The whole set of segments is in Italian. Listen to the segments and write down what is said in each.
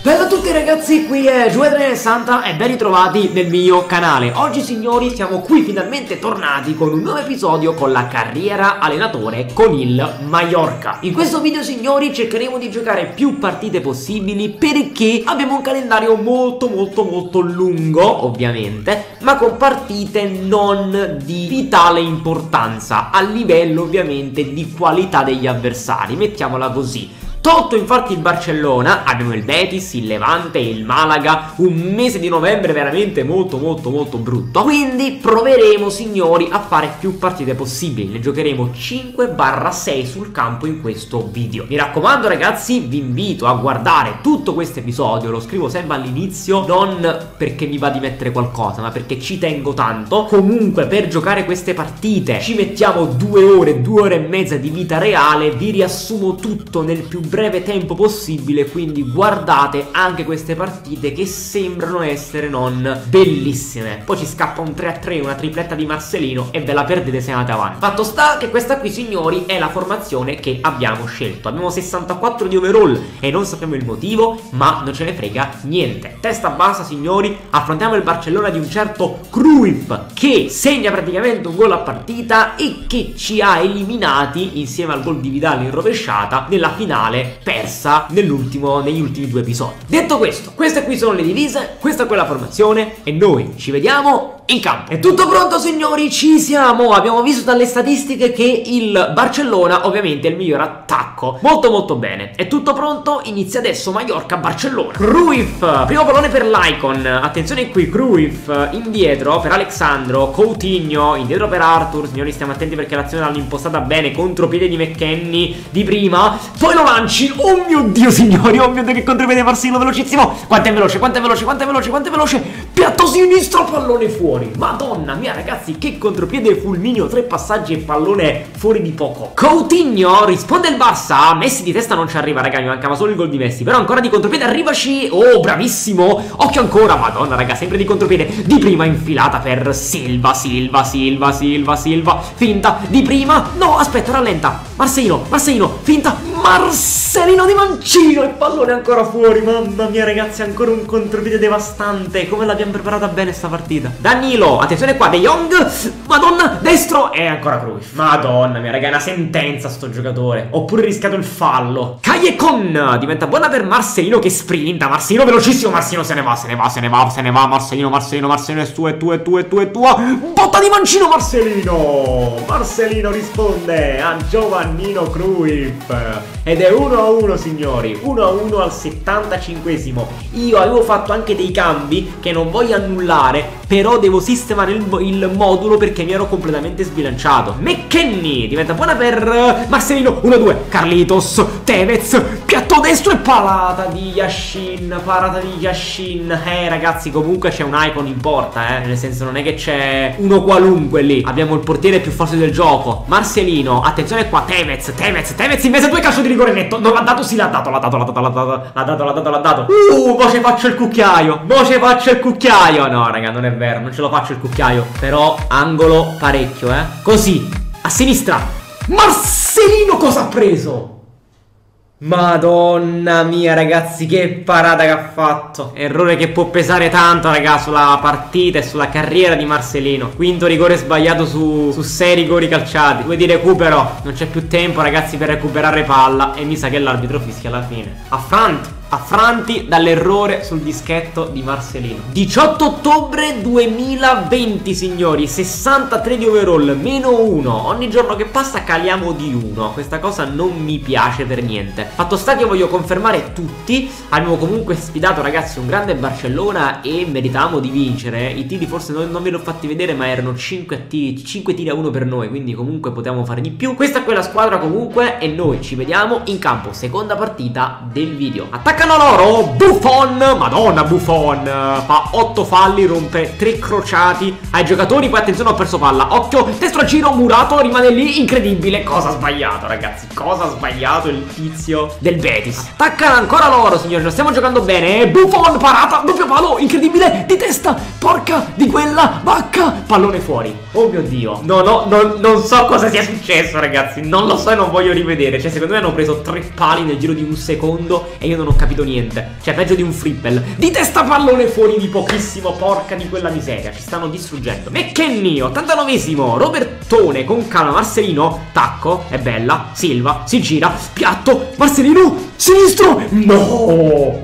Bella a tutti ragazzi, qui è Giue360 e ben ritrovati nel mio canale. Oggi signori siamo qui finalmente tornati con un nuovo episodio con la carriera allenatore con il Mallorca. In questo video signori cercheremo di giocare più partite possibili perché abbiamo un calendario molto lungo ovviamente, ma con partite non di vitale importanza a livello ovviamente di qualità degli avversari, mettiamola così. Tolto infatti il Barcellona, abbiamo il Betis, il Levante, il Malaga, un mese di novembre veramente molto brutto. Quindi proveremo signori a fare più partite possibili, ne giocheremo 5/6 sul campo in questo video. Mi raccomando ragazzi, vi invito a guardare tutto questo episodio, lo scrivo sempre all'inizio, non perché mi va di mettere qualcosa, ma perché ci tengo tanto. Comunque per giocare queste partite ci mettiamo 2 ore, 2 ore e mezza di vita reale, vi riassumo tutto nel più breve tempo possibile, quindi guardate anche queste partite che sembrano essere non bellissime. Poi ci scappa un 3-3, una tripletta di Marcelino e ve la perdete se andate avanti. Fatto sta che questa qui signori è la formazione che abbiamo scelto. Abbiamo 64 di overall e non sappiamo il motivo, ma non ce ne frega niente. Testa bassa signori, affrontiamo il Barcellona di un certo Cruyff che segna praticamente un gol a partita e che ci ha eliminati insieme al gol di Vidal in rovesciata nella finale persa negli ultimi 2 episodi. Detto questo, queste qui sono le divise, questa è quella formazione e noi ci vediamo in campo. È tutto pronto signori, ci siamo. Abbiamo visto dalle statistiche che il Barcellona ovviamente è il miglior attacco, molto bene. È tutto pronto, inizia adesso Mallorca-Barcellona. Cruyff, primo pallone per l'Icon, attenzione qui Cruyff, indietro per Alexandro, Coutinho, indietro per Arthur. Signori stiamo attenti perché l'azione l'hanno impostata bene, contropiede di McKennie di prima, poi lo lanci. Oh mio Dio signori, oh mio Dio che contropiede Marcelino velocissimo. Quanto è veloce, piatto sinistro, pallone fuori. Madonna mia ragazzi, che contropiede fulmineo, 3 passaggi e pallone fuori di poco. Coutinho, risponde il Barça, Messi di testa non ci arriva raga, mi mancava solo il gol di Messi, però ancora di contropiede, arrivaci. Oh bravissimo, occhio ancora, madonna raga, sempre di contropiede, di prima infilata per Silva, finta, di prima, no aspetta, rallenta, Marcelino, finta, Marcelino di mancino e pallone ancora fuori. Mamma mia ragazzi, ancora un contropiede devastante. Come l'abbiamo preparata bene sta partita. Danilo, attenzione qua, De Jong, madonna, destro e ancora Cruyff. Madonna mia raga, è una sentenza sto giocatore. Ho pure rischiato il fallo. Callecon, diventa buona per Marcelino che sprinta. Marcelino velocissimo, Marcelino se ne va. Marcelino è tua. Botta di mancino Marcelino risponde a Giovannino Cruyff. Ed è 1-1 signori, 1-1 al 75esimo. Io avevo fatto anche dei cambi che non voglio annullare, però devo sistemare il modulo perché mi ero completamente sbilanciato. McKennie diventa buona per Marcelino, 1-2, Carlitos, Tevez, piatto destro e parata di Yashin. Ragazzi comunque c'è un Icon in porta, nel senso non è che c'è uno qualunque lì. Abbiamo il portiere più forte del gioco, Marcelino, attenzione qua, Tevez in mezzo a 2 calcio di rigore netto. Non l'ha dato, sì l'ha dato. Mo ci faccio il cucchiaio. No raga, non è vero, non ce lo faccio il cucchiaio. Però angolo parecchio, così, a sinistra. Marcelino cosa ha preso? Madonna mia ragazzi, che parata che ha fatto. Errore che può pesare tanto raga sulla partita e sulla carriera di Marcelino. Quinto rigore sbagliato su 6 rigori calciati. 2 di recupero, non c'è più tempo ragazzi per recuperare palla. E mi sa che l'arbitro fischia alla fine. Affranti dall'errore sul dischetto di Marcelino. 18 ottobre 2020 signori, 63 di overall, -1. Ogni giorno che passa caliamo di 1. Questa cosa non mi piace per niente. Fatto sta che voglio confermare tutti. Abbiamo comunque sfidato ragazzi un grande Barcellona e meritavamo di vincere. I tiri forse non ve li ho fatti vedere, ma erano 5 tiri a 1 per noi, quindi comunque potevamo fare di più. Questa è quella squadra comunque e noi ci vediamo in campo. Seconda partita del video. Attaccano loro, Buffon, madonna Buffon, fa 8 falli, rompe 3 crociati ai giocatori. Poi attenzione, ho perso palla, occhio, destro a giro, Murato rimane lì, incredibile. Cosa ha sbagliato ragazzi, cosa ha sbagliato il tizio del Betis. Attaccano ancora loro signori, non stiamo giocando bene. Buffon, parata, doppio palo, incredibile, di testa, porca di quella vacca, pallone fuori. Oh mio Dio, non so cosa sia successo ragazzi, non lo so e non voglio rivedere. Cioè secondo me hanno preso 3 pali nel giro di un secondo e io non ho capito capito niente. Cioè peggio di un Frippel. Di testa pallone fuori di pochissimo. Porca di quella miseria. Ci stanno distruggendo. McKennie 89esimo. Robertone con calma. Marcelino. Tacco. È bella. Silva. Si gira. Piatto. Marcelino. Sinistro. No.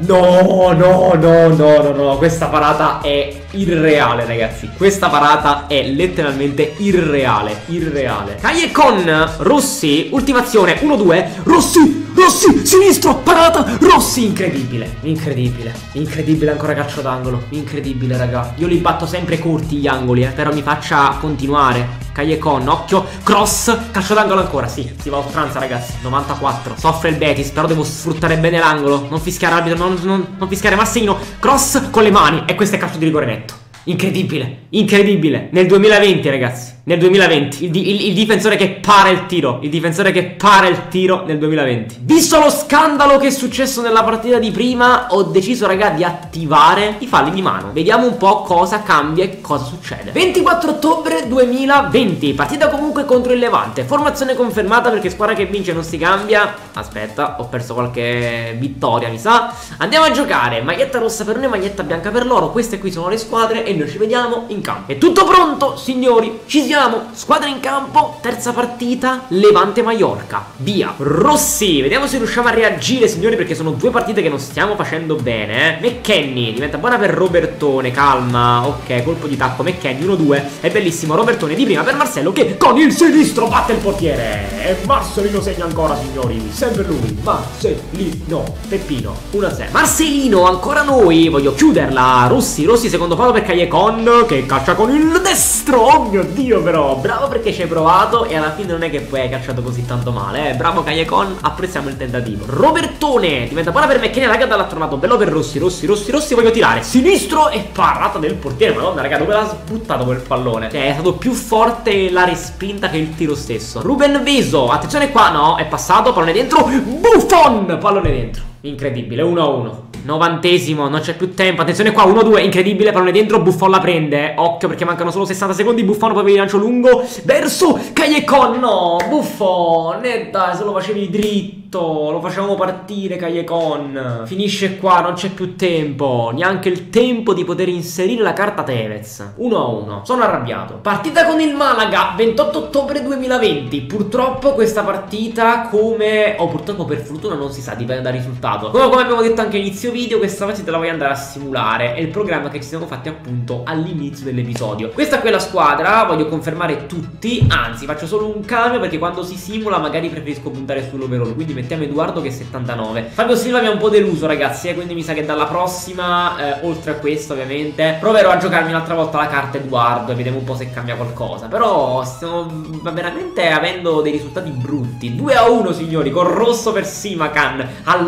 No. Questa parata è irreale, ragazzi. Questa parata è letteralmente irreale. Callecon. Rossi. Ultima azione. 1-2. Rossi, sinistro, parata, Rossi, incredibile ancora calcio d'angolo, incredibile raga, io li batto sempre corti gli angoli, però mi faccia continuare. Callecon, occhio, cross, calcio d'angolo ancora, sì, si va a oltranza ragazzi, 94, soffre il Betis, però devo sfruttare bene l'angolo, non fischiare arbitro, non fischiare Marcelino, cross con le mani, e questo è calcio di rigore netto. Incredibile, nel 2020 ragazzi, nel 2020 il difensore che para il tiro, nel 2020. Visto lo scandalo che è successo nella partita di prima, ho deciso raga di attivare i falli di mano. Vediamo un po' cosa cambia e cosa succede. 24 ottobre 2020, partita comunque contro il Levante, formazione confermata perché squadra che vince non si cambia. Aspetta, ho perso qualche vittoria mi sa. Andiamo a giocare, maglietta rossa per noi, maglietta bianca per loro. Queste qui sono le squadre e noi ci vediamo in campo. È tutto pronto signori, ci siamo. Squadra in campo, terza partita, Levante Maiorca. Via. Rossi, vediamo se riusciamo a reagire signori, perché sono due partite che non stiamo facendo bene. McKennie, diventa buona per Robertone, calma. Ok, colpo di tacco, McKennie 1-2. È bellissimo, Robertone di prima per Marcello che con il sinistro batte il portiere. E Marcelino segna ancora signori, sempre lui, Marcelino, Peppino, 1-0. Marcelino, ancora noi, voglio chiuderla. Rossi, secondo palo per Callecon che calcia con il destro. Oh mio Dio, però bravo perché ci hai provato e alla fine non è che poi hai calciato così tanto male, bravo Callecon, apprezziamo il tentativo. Robertone diventa buona per McKennie, raga, l'ha trovato bello per Rossi, voglio tirare sinistro e parata del portiere. Madonna raga, dove l'ha sbuttato quel pallone? Cioè è stato più forte la respinta che il tiro stesso. Ruben Veso, attenzione qua, no, è passato, pallone dentro, Buffon, pallone dentro. Incredibile, 1-1. 90esimo, non c'è più tempo. Attenzione qua, 1-2, incredibile, pallone dentro, Buffon la prende. Occhio perché mancano solo 60 secondi. Buffon poi per il lancio lungo verso Callecon. No, Buffon, e dai, se lo facevi dritto, lo facevamo partire Callecon. Finisce qua, non c'è più tempo, neanche il tempo di poter inserire la carta Tevez. 1-1, sono arrabbiato. Partita con il Malaga, 28 ottobre 2020. Purtroppo questa partita, come o purtroppo per fortuna non si sa, dipende dal risultato. Come abbiamo detto anche all'inizio video, questa partita la voglio andare a simulare. È il programma che ci siamo fatti appunto all'inizio dell'episodio. Questa è quella squadra, voglio confermare tutti. Anzi, faccio solo un cambio perché quando si simula magari preferisco puntare sull'overall. Quindi mettiamo Edoardo che è 79. Fabio Silva mi ha un po' deluso ragazzi, quindi mi sa che dalla prossima, oltre a questo ovviamente, proverò a giocarmi un'altra volta la carta Edoardo e vediamo un po' se cambia qualcosa. Però stiamo veramente avendo dei risultati brutti. 2-1 signori, con rosso per Simakan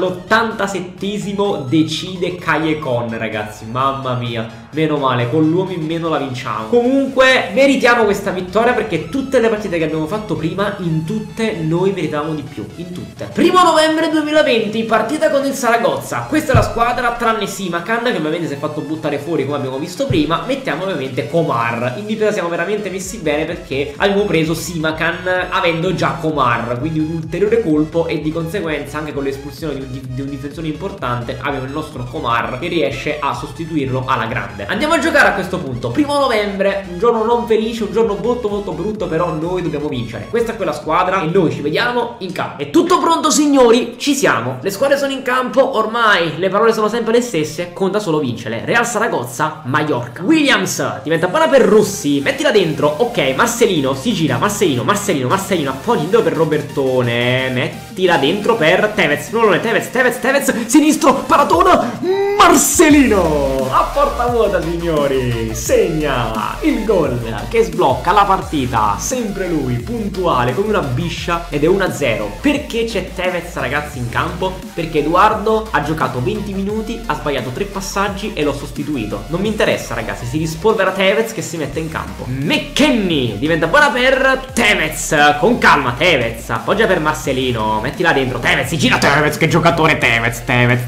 all'87esimo decide Callecon ragazzi, mamma mia. Meno male, con l'uomo in meno la vinciamo. Comunque meritiamo questa vittoria perché tutte le partite che abbiamo fatto prima, in tutte noi meritavamo di più, in tutte. 1° novembre 2020, partita con il Saragozza. Questa è la squadra tranne Simakan che ovviamente si è fatto buttare fuori come abbiamo visto prima. Mettiamo ovviamente Komar. In difesa siamo veramente messi bene perché abbiamo preso Simakan avendo già Komar, quindi un ulteriore colpo e di conseguenza anche con l'espulsione di un difensore importante abbiamo il nostro Komar che riesce a sostituirlo alla grande. Andiamo a giocare a questo punto. 1° novembre, un giorno non felice, un giorno molto brutto, però noi dobbiamo vincere. Questa è quella squadra e noi ci vediamo in campo. È tutto pronto signori, ci siamo. Le squadre sono in campo, ormai le parole sono sempre le stesse, conta solo vincere. Real Saragozza, Maiorca. Williams diventa buona per Rossi, mettila dentro. Ok, Marcelino, si gira, Marcelino, appoggi per Robertone, mettila dentro per Tevez, Tevez, sinistro, paratona, Marcelino, a porta vuota signori, segna il gol che sblocca la partita, sempre lui, puntuale, come una biscia ed è 1-0. Perché c'è Tevez ragazzi in campo? Perché Edoardo ha giocato 20 minuti, ha sbagliato 3 passaggi e l'ho sostituito. Non mi interessa ragazzi, si rispolvera Tevez che si mette in campo. McKennie diventa buona per Tevez, con calma Tevez, appoggia per Marcelino, mettila dentro, Tevez, si gira Tevez, che giocatore Tevez,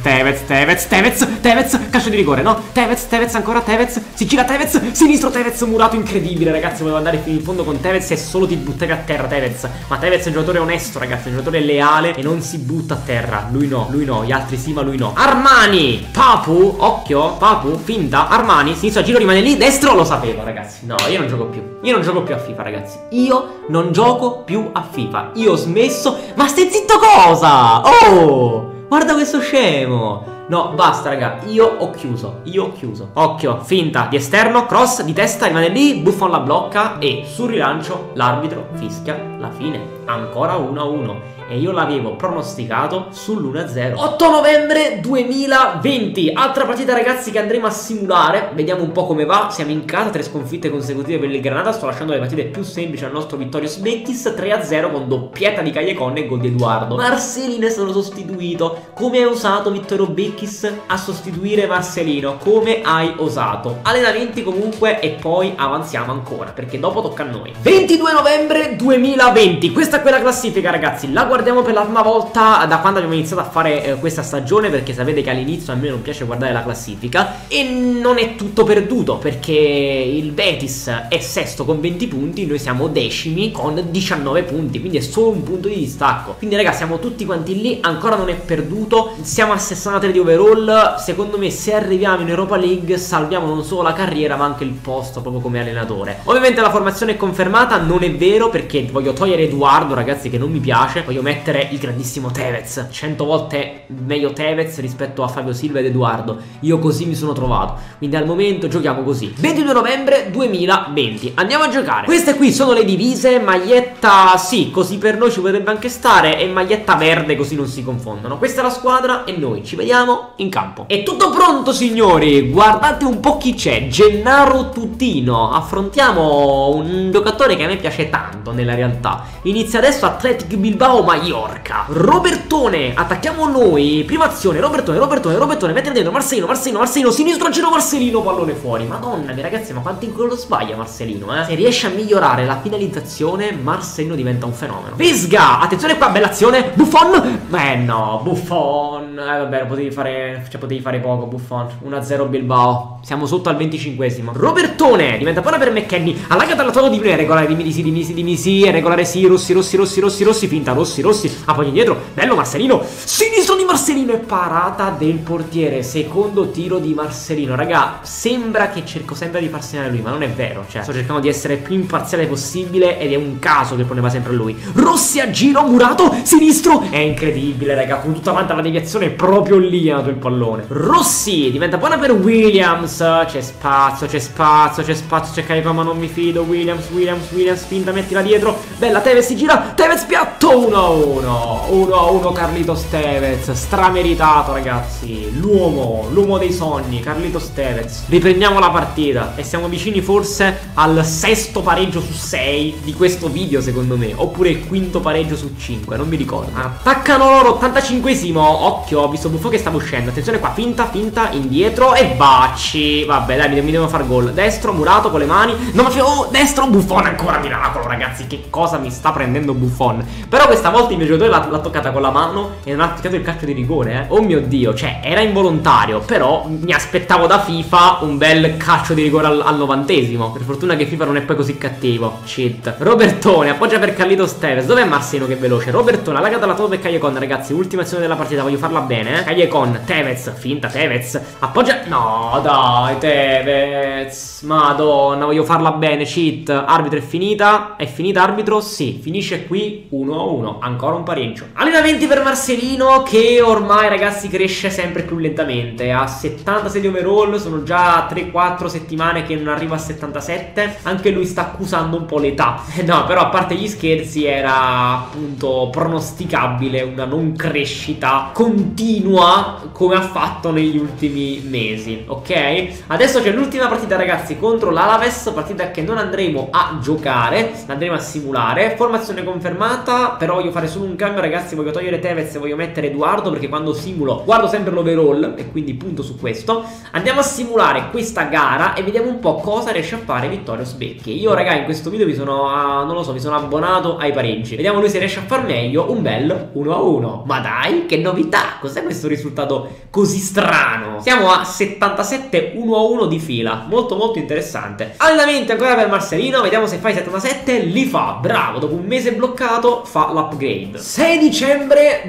calcio di rigore, no? Tevez, ancora Tevez, si gira Tevez, sinistro Tevez, murato, incredibile ragazzi, volevo andare fino in fondo con Tevez e solo ti buttavi a terra Tevez, ma Tevez è un giocatore onesto ragazzi, è un giocatore leale e non si butta a terra. Lui no, gli altri sì ma lui no. Armani, Papu, occhio, Papu, finta, Armani, sinistra giro rimane lì, destro lo sapevo ragazzi. No, io non gioco più. Io non gioco più a FIFA ragazzi. Io non gioco più a FIFA. Io ho smesso. Ma stai zitto cosa? Oh, guarda questo scemo. No, basta raga, io ho chiuso. Occhio, finta di esterno, cross di testa, rimane lì, Buffon la blocca e sul rilancio l'arbitro fischia la fine. Ancora 1-1. E io l'avevo pronosticato sull'1-0. 8 novembre 2020. Altra partita ragazzi che andremo a simulare. Vediamo un po' come va. Siamo in casa, 3 sconfitte consecutive per il Granada. Sto lasciando le partite più semplici al nostro Vittorious Betis. 3-0 con doppietta di Callecon e gol di Edoardo. Marcelino è stato sostituito. Come hai osato Vittorio Betis a sostituire Marcelino? Come hai osato? Allenamenti comunque e poi avanziamo ancora perché dopo tocca a noi. 22 novembre 2020. Questa è quella classifica ragazzi. La guardiamo per la prima volta da quando abbiamo iniziato a fare questa stagione, perché sapete che all'inizio a me non piace guardare la classifica. E non è tutto perduto perché il Betis è sesto con 20 punti, noi siamo decimi con 19 punti, quindi è solo un punto di distacco. Quindi ragazzi siamo tutti quanti lì, ancora non è perduto, siamo a 63 di overall. Secondo me se arriviamo in Europa League salviamo non solo la carriera ma anche il posto proprio come allenatore. Ovviamente la formazione è confermata, non è vero perché voglio togliere Edoardo ragazzi che non mi piace, voglio mettere il grandissimo Tevez, 100 volte meglio Tevez rispetto a Fabio Silva ed Edoardo. Io così mi sono trovato, quindi al momento giochiamo così. 22 novembre 2020, andiamo a giocare. Queste qui sono le divise, maglietta sì, così per noi ci potrebbe anche stare, e maglietta verde così non si confondono. Questa è la squadra e noi ci vediamo in campo. È tutto pronto signori, guardate un po' chi c'è, Gennaro Tutino. Affrontiamo un giocatore che a me piace tanto nella realtà. Inizia adesso Athletic Bilbao Mallorca. Robertone, attacchiamo noi. Prima azione, Robertone, mette dentro Marcelino, sinistro giro Marcelino, pallone fuori. Madonna mia ragazzi, ma quanti gol lo sbaglia Marcelino, Se riesce a migliorare la finalizzazione, Marcelino diventa un fenomeno. Visga, attenzione qua, bella azione. Buffon, no, Buffon. Vabbè, potevi fare poco Buffon. 1-0 Bilbao. Siamo sotto al 25esimo. Robertone, diventa buona per McKennie. Allagata alla tono di Blue, regolare, dimmi sì, regolare sì, Rossi, finta, Rossi, poi indietro, bello Marcelino, sinistro di Marcelino e parata del portiere, secondo tiro di Marcelino. Raga, sembra che cerco sempre di far segnare lui, ma non è vero, cioè sto cercando di essere il più imparziale possibile ed è un caso che prendeva sempre lui. Rossi a giro, murato, sinistro, è incredibile raga, con tutta quanta la deviazione proprio lì è nato il pallone. Rossi, diventa buona per Williams, c'è spazio, c'è Callecon ma non mi fido, Williams, finta, mettila dietro, bella Tevez, si gira, Tevez piatto, 1-1 Carlitos Tevez, strameritato ragazzi, l'uomo dei sogni, Carlitos Tevez. Riprendiamo la partita e siamo vicini forse al sesto pareggio su 6 di questo video secondo me, oppure il quinto pareggio su 5, non mi ricordo. Attaccano loro, 85esimo, occhio, ho visto Buffon che stava uscendo, attenzione qua, finta, indietro e Bacci, vabbè dai mi devo far gol, destro, murato con le mani, no ma destro, Buffon ancora, miracolo ragazzi, che cosa mi sta prendendo Buffon. Però questa volta il mio giocatore l'ha toccata con la mano e non ha toccato il calcio di rigore, Oh mio Dio, cioè era involontario, però mi aspettavo da FIFA un bel calcio di rigore al 90esimo. Per fortuna che FIFA non è poi così cattivo. Cheat. Robertone, appoggia per Carlitos Tevez. Dov'è Marcelino che è veloce? Robertone, allagata la tope e Callecon, ragazzi, ultima azione della partita, voglio farla bene, Callecon, Tevez, finta, Tevez, appoggia, no dai Tevez, madonna, voglio farla bene, cheat. Arbitro, è finita arbitro, sì, finisce qui 1-1, ancora un pareggio. Allenamenti per Marcelino che ormai ragazzi cresce sempre più lentamente, a 76 di overall, sono già 3-4 settimane che non arriva a 77, anche lui sta accusando un po' l'età. No, però a parte gli scherzi era appunto pronosticabile una non crescita continua come ha fatto negli ultimi mesi, ok? Adesso c'è l'ultima partita ragazzi contro l'Alaves, partita che non andremo a giocare, andremo a simulare, formazione confermata, però voglio fare solo un cambio ragazzi, voglio togliere Tevez e voglio mettere Edoardo guardo, perché quando simulo guardo sempre l'overall e quindi punto su questo. Andiamo a simulare questa gara e vediamo un po' cosa riesce a fare Vittorio Sbecchi. Io raga in questo video mi sono, non lo so, mi sono abbonato ai pareggi. Vediamo lui se riesce a far meglio. Un bel 1-1. Ma dai, che novità! Cos'è questo risultato così strano? Siamo a 77 1-1 di fila. Molto molto interessante. Allenamenti ancora per Marcelino. Vediamo se fa i 77. Li fa, bravo. Dopo un mese bloccato fa l'upgrade. 6 dicembre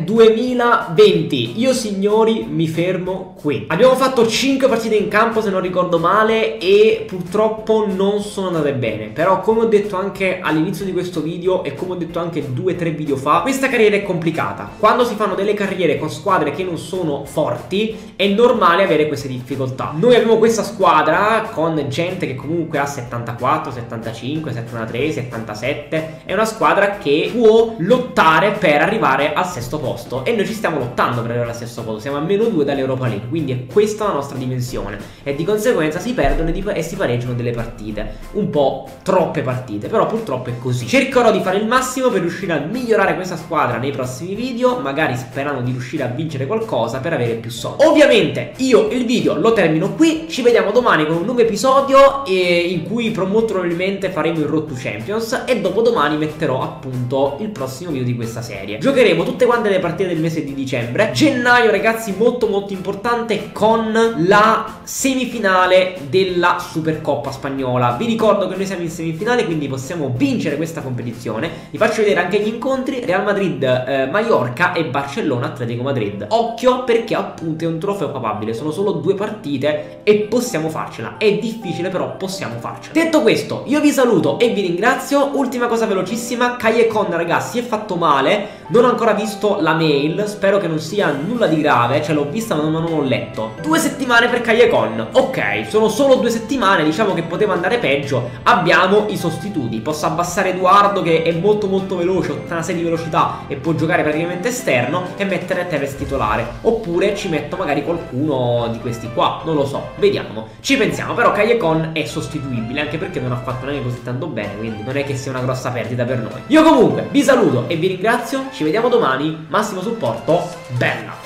2020. Io signori mi fermo qui. Abbiamo fatto 5 partite in campo se non ricordo male e purtroppo non sono andate bene. Però come ho detto anche all'inizio di questo video e come ho detto anche 2-3 video fa, questa carriera è complicata. Quando si fanno delle carriere con squadre che non sono forti è normale avere queste difficoltà. Noi abbiamo questa squadra con gente che comunque ha 74, 75, 73, 77. È una squadra che può lottare per arrivare al sesto posto e noi ci stiamo lottando per arrivare al sesto posto. Siamo a -2 dall'Europa League, quindi è questa la nostra dimensione e di conseguenza si perdono e si pareggiano delle partite, un po' troppe partite, però purtroppo è così. Cercherò di fare il massimo per riuscire a migliorare questa squadra nei prossimi video, magari sperando di riuscire a vincere qualcosa per avere più soldi. Ovviamente io il video lo termino qui, ci vediamo domani con un nuovo episodio in cui molto probabilmente faremo il Road to Champions e dopodomani metterò appunto il prossimo video di questa serie. Giocheremo tutte quante le partite del mese di dicembre. Gennaio ragazzi molto molto importante con la semifinale della Supercoppa spagnola. Vi ricordo che noi siamo in semifinale, quindi possiamo vincere questa competizione. Vi faccio vedere anche gli incontri: Real Madrid Mallorca e Barcellona Atletico Madrid. Occhio perché appunto è un trofeo papabile, sono solo 2 partite e possiamo farcela. È difficile però possiamo farcela. Detto questo io vi saluto e vi ringrazio. Ultima cosa velocissima: Callecon ragazzi si è fatto male, non ho ancora visto la mail, spero che non sia nulla di grave, cioè l'ho vista ma non ho letto. 2 settimane per Callecon, ok, sono solo 2 settimane, diciamo che poteva andare peggio. Abbiamo i sostituti, posso abbassare Edoardo che è molto molto veloce, 86 di velocità e può giocare praticamente esterno, e mettere Tevez titolare, oppure ci metto magari qualcuno di questi qua, non lo so, vediamo, ci pensiamo. Però Callecon è sostituibile, anche perché non ha fatto neanche così tanto bene, quindi non è che sia una grossa perdita per noi. Io comunque vi saluto e vi ringrazio, ci vediamo domani, massimo supporto, bella!